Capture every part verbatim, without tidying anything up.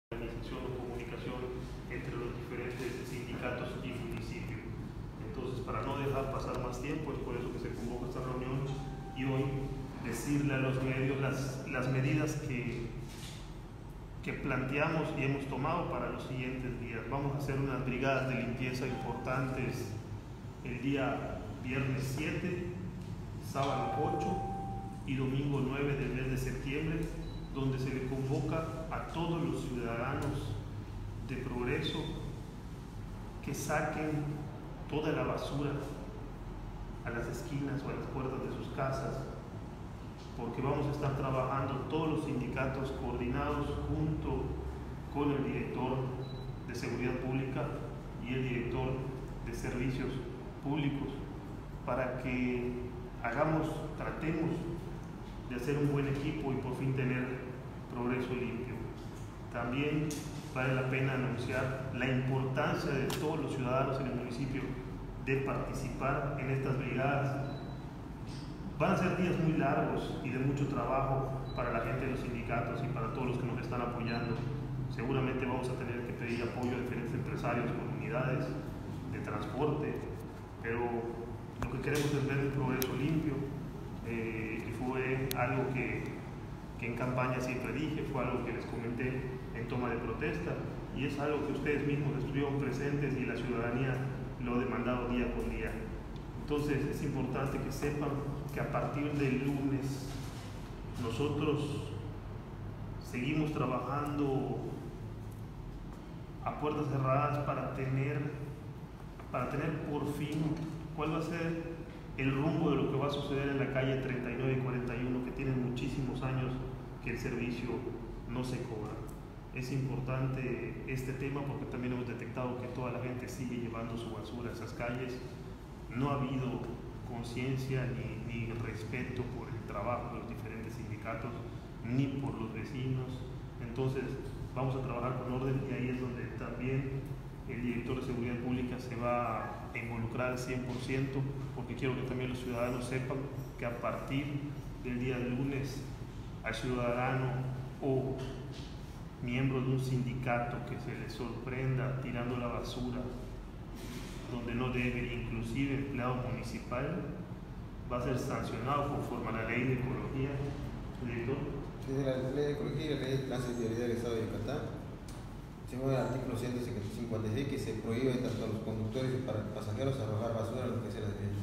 organización o comunicación entre los diferentes sindicatos y municipios. Entonces, para no dejar pasar más tiempo, es por eso que se convoca esta reunión y hoy decirle a los medios las, las medidas que, que planteamos y hemos tomado para los siguientes días. Vamos a hacer unas brigadas de limpieza importantes el día viernes siete, sábado ocho y domingo nueve del mes de septiembre, donde se le convoca a todos los ciudadanos de Progreso que saquen toda la basura a las esquinas o a las puertas de sus casas, porque vamos a estar trabajando todos los sindicatos coordinados junto con el director de Seguridad Pública y el director de Servicios Públicos para que hagamos, tratemos de hacer un buen equipo y por fin tener Progreso limpio. También vale la pena anunciar la importancia de todos los ciudadanos en el municipio de participar en estas brigadas. Van a ser días muy largos y de mucho trabajo para la gente de los sindicatos y para todos los que nos están apoyando. Seguramente vamos a tener que pedir apoyo a diferentes empresarios, comunidades de transporte, pero lo que queremos es ver el Progreso limpio. Eh, y fue algo que, que en campaña siempre dije, fue algo que les comenté en toma de protesta, y es algo que ustedes mismos estuvieron presentes y la ciudadanía lo ha demandado día con día. Entonces es importante que sepan que a partir del lunes nosotros seguimos trabajando a puertas cerradas para tener, para tener por fin cuál va a ser el rumbo de lo que va a suceder en la calle treinta y nueve y cuarenta y uno, que tienen muchísimos años que el servicio no se cobra. Es importante este tema porque también hemos detectado que toda la gente sigue llevando su basura a esas calles. No ha habido conciencia ni, ni respeto por el trabajo de los diferentes sindicatos, ni por los vecinos. Entonces vamos a trabajar con orden, y ahí es donde también el director de Seguridad Pública se va a involucrar al cien por ciento, porque quiero que también los ciudadanos sepan que a partir del día lunes al ciudadano o miembro de un sindicato que se le sorprenda tirando la basura donde no debe, inclusive empleado municipal, va a ser sancionado conforme a la ley de ecología. ¿Director? Sí, de la ley de ecología y la ley de transitoriedad del Estado de Yucatán, según el artículo ciento cincuenta y seis, que se prohíbe tanto a los conductores y para pasajeros arrojar basura a lo que sea la ley.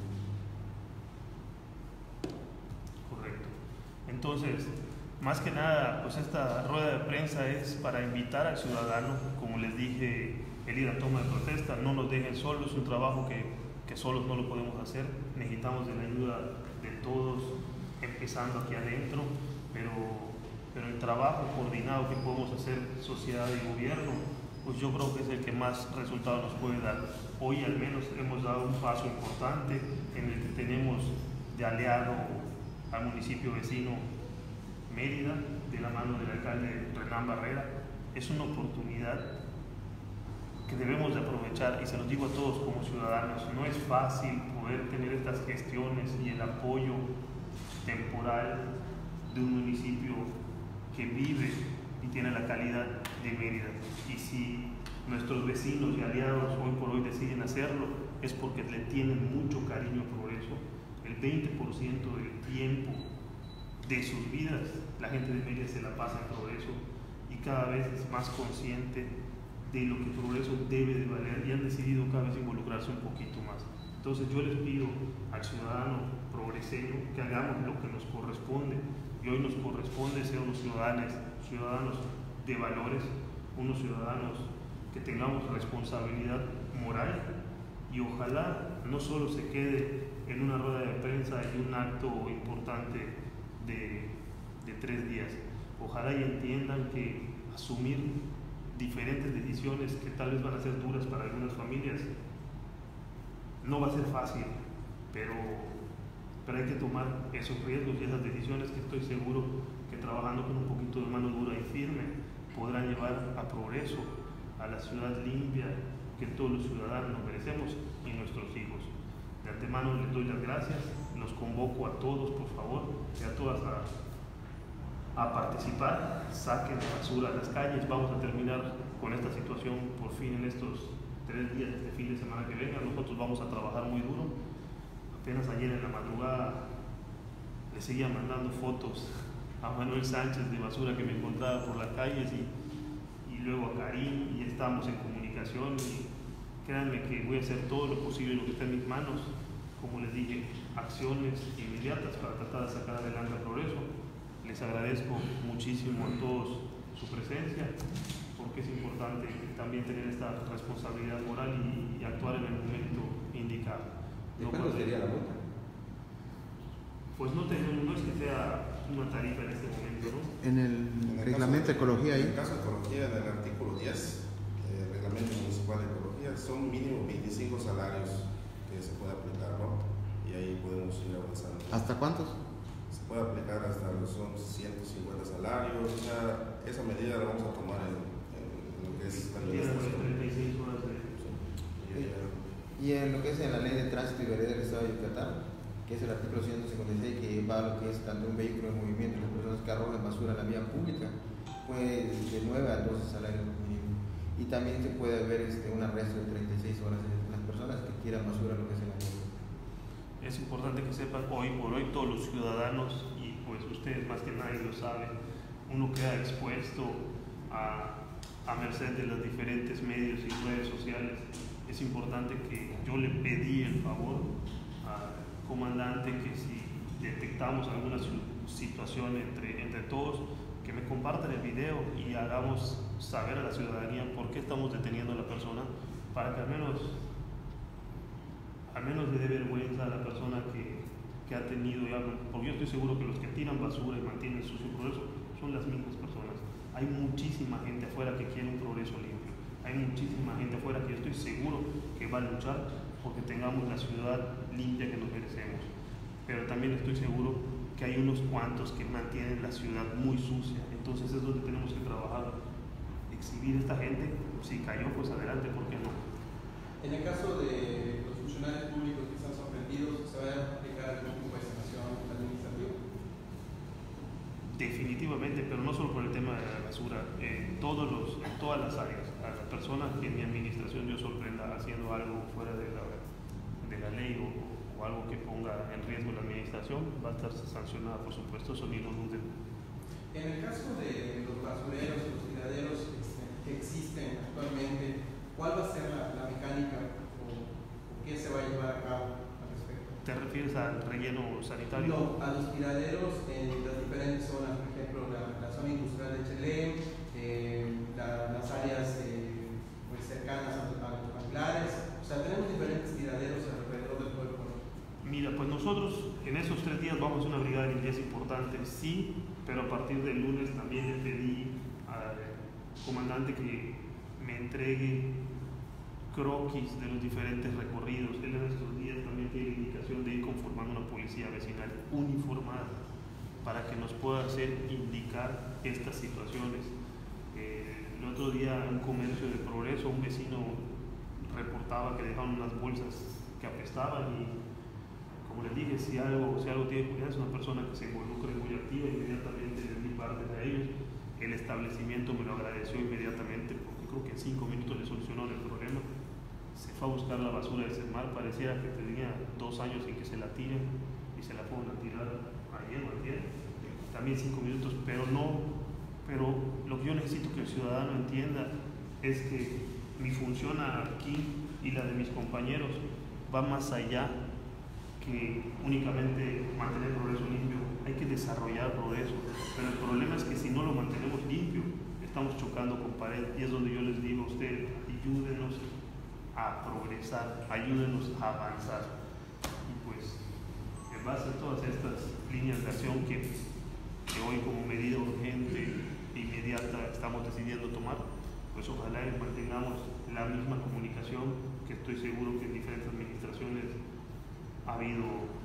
Correcto. Entonces, más que nada, pues esta rueda de prensa es para invitar al ciudadano, como les dije, el ir a toma de protesta. No nos dejen solos, es un trabajo que, que solos no lo podemos hacer, necesitamos de la ayuda de todos, empezando aquí adentro, pero, pero el trabajo coordinado que podemos hacer sociedad y gobierno, pues yo creo que es el que más resultado nos puede dar. Hoy al menos hemos dado un paso importante en el que tenemos de aliado al municipio vecino Mérida, de la mano del alcalde Renán Barrera. Es una oportunidad que debemos de aprovechar, y se los digo a todos como ciudadanos, no es fácil poder tener estas gestiones y el apoyo temporal de un municipio que vive y tiene la calidad de Mérida. Y si nuestros vecinos y aliados hoy por hoy deciden hacerlo, es porque le tienen mucho cariño a Progreso. El veinte por ciento del tiempo de sus vidas la gente de Mérida se la pasa en Progreso, y cada vez es más consciente de lo que Progreso debe de valer, y han decidido cada vez involucrarse un poquito más. Entonces yo les pido al ciudadano progreseño que hagamos lo que nos corresponde, y hoy nos corresponde ser unos ciudadanos, ciudadanos de valores, unos ciudadanos que tengamos responsabilidad moral, y ojalá no solo se quede en una rueda de prensa y un acto importante de, de tres días. Ojalá y entiendan que asumir diferentes decisiones que tal vez van a ser duras para algunas familias no va a ser fácil, pero, pero hay que tomar esos riesgos y esas decisiones que estoy seguro que trabajando con un poquito de mano dura y firme podrán llevar a Progreso, a la ciudad limpia que todos los ciudadanos nos merecemos y nuestros hijos. De antemano les doy las gracias, los convoco a todos, por favor, y a todas a a participar, saquen basura a las calles. Vamos a terminar con esta situación por fin en estos tres días, este fin de semana que venga. Nosotros vamos a trabajar muy duro. Apenas ayer en la madrugada le seguía mandando fotos a Manuel Sánchez de basura que me encontraba por las calles y, y luego a Karim, y estamos en comunicación, y créanme que voy a hacer todo lo posible, lo que está en mis manos, como les dije, acciones inmediatas para tratar de sacar adelante el progreso. Les agradezco muchísimo a todos su presencia, porque es importante también tener esta responsabilidad moral y, y actuar en el momento indicado. ¿De cuánto sería la multa? Pues no, tenemos, no es que sea una tarifa en este momento, ¿no? En el, en el reglamento de ecología ahí. En el caso de ecología, en el artículo diez, el reglamento municipal de ecología, son mínimo veinticinco salarios que se puede aplicar, ¿no? Y ahí podemos ir avanzando. ¿Hasta cuántos? Se puede aplicar hasta los son ciento cincuenta salarios. O sea, esa medida la vamos a tomar en, en lo que es la administración. treinta y seis horas de... Y en lo que es en la ley de tránsito y vereda del Estado de Yucatán, que es el artículo ciento cincuenta y seis, que va a lo que es tanto un vehículo en movimiento y las personas que arrojan basura en la vía pública, pues de nueve a doce salarios mínimos. Y también se puede ver este, un arresto de treinta y seis horas de las personas que quieran basura en lo que es en la vía. Es importante que sepan, hoy por hoy todos los ciudadanos, y pues ustedes más que nadie lo saben, uno queda expuesto a, a merced de los diferentes medios y redes sociales. Es importante que yo le pedí el favor al comandante que si detectamos alguna situación entre, entre todos, que me compartan el video y hagamos saber a la ciudadanía por qué estamos deteniendo a la persona, para que al menos al menos le dé vergüenza a la persona que, que ha tenido, porque yo estoy seguro que los que tiran basura y mantienen sucio progreso son las mismas personas. Hay muchísima gente afuera que quiere un progreso limpio, hay muchísima gente afuera que yo estoy seguro que va a luchar porque tengamos la ciudad limpia que nos merecemos, pero también estoy seguro que hay unos cuantos que mantienen la ciudad muy sucia. Entonces es donde tenemos que trabajar, exhibir a esta gente. Si cayó, pues adelante, ¿por qué no? En el caso de los funcionarios públicos que están sorprendidos, ¿se va a aplicar algún tipo de sanción administrativa? Definitivamente, pero no solo por el tema de la basura, en, todos los, en todas las áreas. A la persona que en mi administración yo sorprenda haciendo algo fuera de la, de la ley o, o algo que ponga en riesgo la administración, va a estar sancionada, por supuesto, eso ni lo duden. En el caso de los basureros, los tiraderos que existen actualmente, ¿cuál va a ser la, la mecánica o, o qué se va a llevar a cabo al respecto? ¿Te refieres al relleno sanitario? No, a los tiraderos en las diferentes zonas, por ejemplo, la, la zona industrial de Chelem, eh, la, las áreas eh, pues cercanas a, a los manglares. O sea, tenemos diferentes tiraderos alrededor del pueblo. Mira, pues nosotros en esos tres días vamos a una brigada de limpieza importante, sí, pero a partir del lunes también le pedí al comandante que me entregue croquis de los diferentes recorridos. Él en estos días también tiene indicación de ir conformando una policía vecinal uniformada para que nos pueda hacer indicar estas situaciones. Eh, el otro día un comercio de progreso, un vecino reportaba que dejaban unas bolsas que apestaban y, como les dije, si algo, si algo tiene cuidado, es una persona que se involucra muy activa, inmediatamente de mi parte a ellos. El establecimiento me lo agradeció inmediatamente porque creo que en cinco minutos le solucionó el problema. Se fue a buscar la basura de ese mar, pareciera que tenía dos años sin que se la tiren y se la fueron a tirar ayer o ayer. También cinco minutos, pero no, pero lo que yo necesito que el ciudadano entienda es que mi función aquí y la de mis compañeros va más allá que únicamente mantener progreso limpio. Hay que desarrollar progreso, pero el problema es que si no lo mantenemos limpio, estamos chocando con pared, y es donde yo les digo a ustedes, ayúdenos a progresar, ayúdenos a avanzar. Y pues, en base a todas estas líneas de acción que, que hoy como medida urgente e inmediata estamos decidiendo tomar, pues ojalá mantengamos la misma comunicación, que estoy seguro que en diferentes administraciones ha habido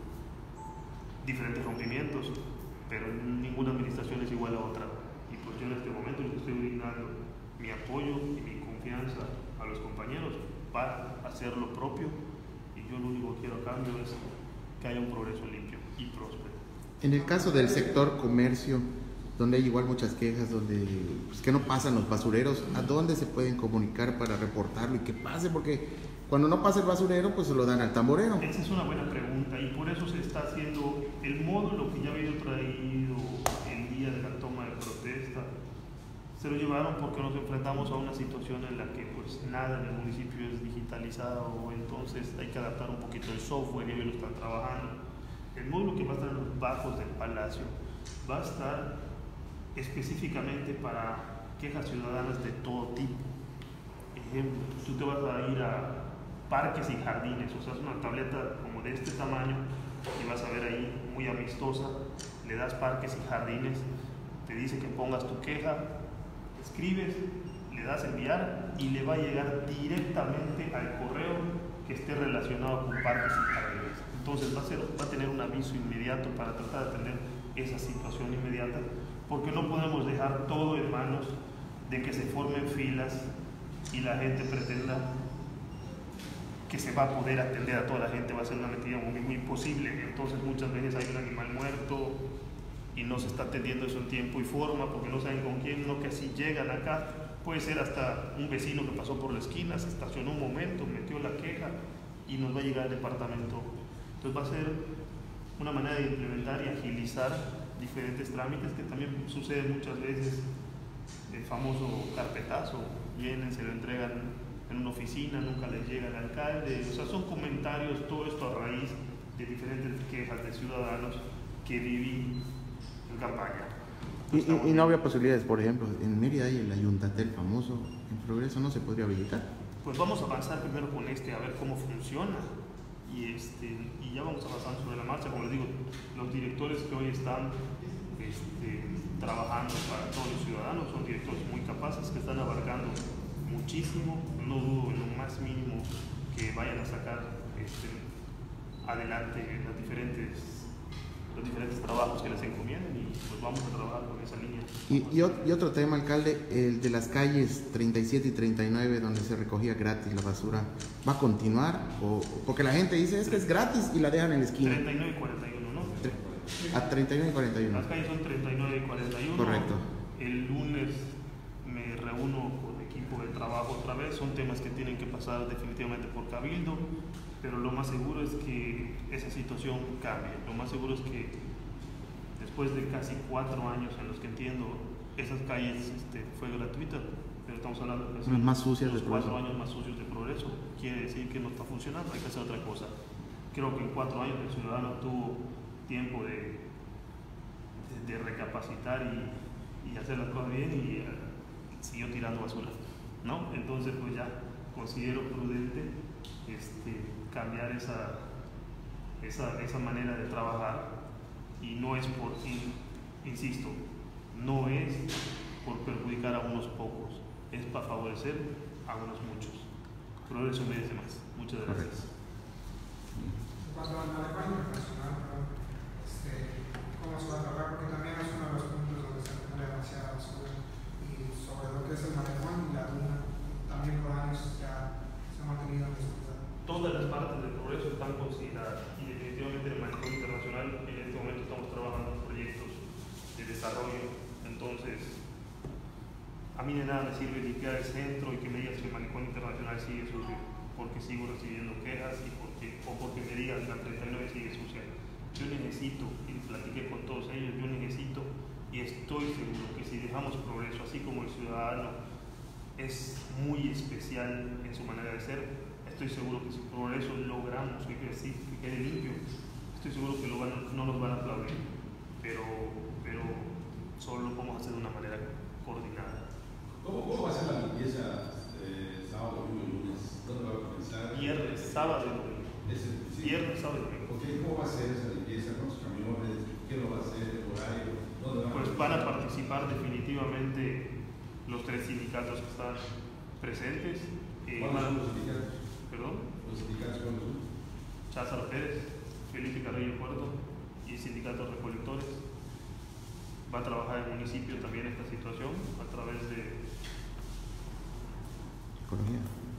diferentes rompimientos, pero ninguna administración es igual a otra. Y pues yo en este momento les estoy brindando mi apoyo y mi confianza a los compañeros para hacer lo propio, y yo lo único que quiero a cambio es que haya un progreso limpio y próspero. En el caso del sector comercio, donde hay igual muchas quejas, donde pues, que no pasan los basureros, ¿a dónde se pueden comunicar para reportarlo y que pase? Porque cuando no pasa el basurero, pues se lo dan al tamborero. Esa es una buena pregunta y por eso se está haciendo el módulo que ya ha habido traído el día de la toma de protesta. Se lo llevaron porque nos enfrentamos a una situación en la que pues nada en el municipio es digitalizado, entonces hay que adaptar un poquito el software y ellos lo están trabajando. El módulo que va a estar en los bajos del Palacio va a estar específicamente para quejas ciudadanas de todo tipo. Ejemplo, tú te vas a ir a parques y jardines, o sea, es una tableta como de este tamaño y vas a ver ahí muy amistosa, le das parques y jardines, te dice que pongas tu queja, escribes, le das enviar y le va a llegar directamente al correo que esté relacionado con parques y jardines. Entonces va a, ser, va a tener un aviso inmediato para tratar de atender esa situación inmediata, porque no podemos dejar todo en manos de que se formen filas y la gente pretenda que se va a poder atender a toda la gente. Va a ser una mentira muy, muy imposible. Entonces muchas veces hay un animal muerto y no se está atendiendo eso en tiempo y forma porque no saben con quién, no, que así llegan acá. Puede ser hasta un vecino que pasó por la esquina, se estacionó un momento, metió la queja y nos va a llegar al departamento. Entonces va a ser una manera de implementar y agilizar diferentes trámites que también sucede muchas veces. El famoso carpetazo, vienen, se lo entregan en una oficina, nunca les llega al alcalde. O sea, son comentarios, todo esto a raíz de diferentes quejas de ciudadanos que viví en campaña. Y, y, y no había posibilidades, por ejemplo, en Mérida hay el Ayuntatel famoso, en Progreso no se podría habilitar. Pues vamos a avanzar primero con este, a ver cómo funciona. Y, este, y ya vamos avanzando sobre la marcha. Como les digo, los directores que hoy están este, trabajando para todos los ciudadanos son directores muy capaces que están abarcando muchísimo. No dudo en lo más mínimo que vayan a sacar este, adelante las diferentes, los diferentes trabajos que les encomienden y pues vamos a trabajar con esa línea. Y, y, y otro tema, alcalde, el de las calles treinta y siete y treinta y nueve donde se recogía gratis la basura, ¿va a continuar? O, porque la gente dice es que es gratis y la dejan en la esquina. treinta y nueve y cuarenta y uno, ¿no? A treinta y nueve y cuarenta y uno. Las calles son treinta y nueve y cuarenta y uno. Correcto. El lunes me reúno con el equipo de trabajo otra vez. Son temas que tienen que pasar definitivamente por Cabildo, pero lo más seguro es que esa situación cambie. Lo más seguro es que después de casi cuatro años en los que entiendo esas calles este, fue gratuita, pero estamos hablando de Las más sucias los de cuatro Progreso. años más sucios de Progreso. Quiere decir que no está funcionando, hay que hacer otra cosa. Creo que en cuatro años el ciudadano tuvo tiempo de, de, de recapacitar y, y hacer las cosas bien y uh, siguió tirando basura, ¿no? Entonces pues ya considero prudente este, cambiar esa, esa, esa manera de trabajar. Y no es por, insisto, no es por perjudicar a unos pocos, es para favorecer a unos muchos. Progreso merece más. Muchas gracias. En cuanto a la adecuación internacional, este, ¿cómo se va a trabajar? Porque también es uno de los puntos donde se acumula demasiada basura. Y sobre lo que es el malecón y la duna, también por años ya se ha mantenido en disputa. Todas las partes del Progreso están consideradas y definitivamente el malecón internacional en este momento estamos trabajando en proyectos de desarrollo. Entonces, a mí de nada me sirve limpiar el centro y que me digas que el malecón internacional sigue sucio, porque sigo recibiendo quejas y porque, o porque me digas que la treinta y nueve sigue sucia. Yo necesito, y platiqué con todos ellos, yo necesito y estoy seguro que si dejamos Progreso, así como el ciudadano es muy especial en su manera de ser, estoy seguro que si Progreso logramos que quede, así, que quede limpio, estoy seguro que lo van, no nos van a aplaudir, pero, pero solo lo podemos hacer de una manera coordinada. ¿Cómo, cómo va a ser la limpieza eh, sábado, domingo y lunes? ¿Dónde va a comenzar? Viernes, sábado y domingo. Ese, sí. Viernes, sábado y domingo. Okay, ¿cómo va a ser esa limpieza? ¿Cuántos camiones? ¿Quién lo va a hacer? ¿El horario? ¿Dónde van Pues a van a participar definitivamente los tres sindicatos que están presentes. Eh, ¿Cuáles van- son los sindicatos? Perdón, ¿Los sindicatos cuáles son? Cházaro Pérez, Felipe Carrillo Puerto y el sindicato de recolectores. Va a trabajar el municipio también esta situación a través de Ecología.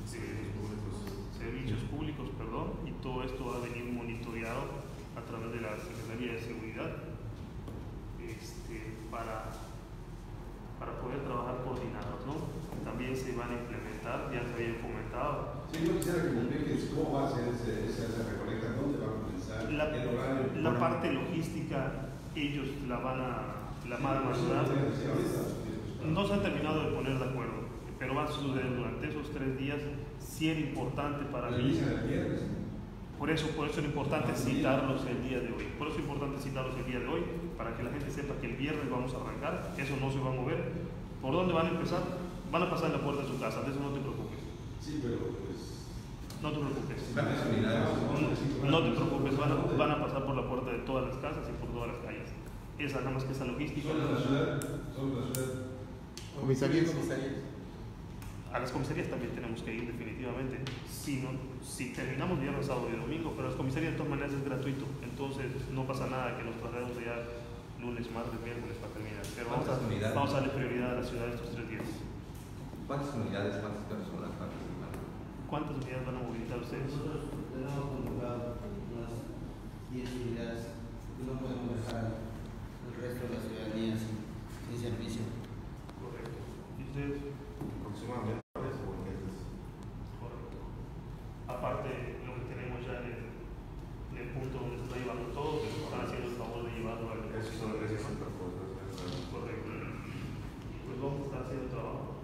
de servicios públicos, perdón, y todo esto va a venir monitoreado a través de la Secretaría de Seguridad este, para poder trabajar coordinados, ¿no? También se van a implementar, ya se había comentado. Sí, yo quisiera que me expliques cómo va a ser ese, esa, esa recolecta, dónde va a comenzar, La, el horario. la parte logística, ellos la van a, la van a ayudar. No se han terminado de poner de acuerdo, pero va a suceder durante esos tres días. Sí era importante para mí. Por eso, por eso es importante citarlos el día de hoy. Por eso es importante citarlos el día de hoy, para que la gente sepa que el viernes vamos a arrancar, eso no se va a mover. ¿Por dónde van a empezar? Van a pasar en la puerta de su casa, de eso no te preocupes. Sí, pero pues... No te preocupes. ¿Cuántas unidades? No, no te preocupes, van a, van a pasar por la puerta de todas las casas y por todas las calles. Esa, nada más que esa logística. ¿Son de la ciudad? ¿Son de la ciudad? Comisarías. A las comisarías también tenemos que ir definitivamente. Si, no, si terminamos viernes, sábado y domingo, pero las comisarías de todas maneras es gratuito. Entonces no pasa nada que nos traslademos ya lunes, martes, miércoles para terminar. Pero vamos a, vamos a darle prioridad a la ciudad estos tres días. ¿Cuántas unidades, cuántas personas participan? ¿Cuántas unidades van a movilizar ustedes? Nosotros tenemos convocado unas diez unidades, no podemos dejar el resto de la ciudadanía sin, sin servicio. Correcto. ¿Y ustedes? Aproximadamente tres volquetes. Correcto. Aparte, lo que tenemos ya en el, en el punto donde se está llevando todo, que nos están haciendo el favor de llevarlo al Esos son depósito. esas superpuestas. Correcto. Pues vamos a estar haciendo trabajo.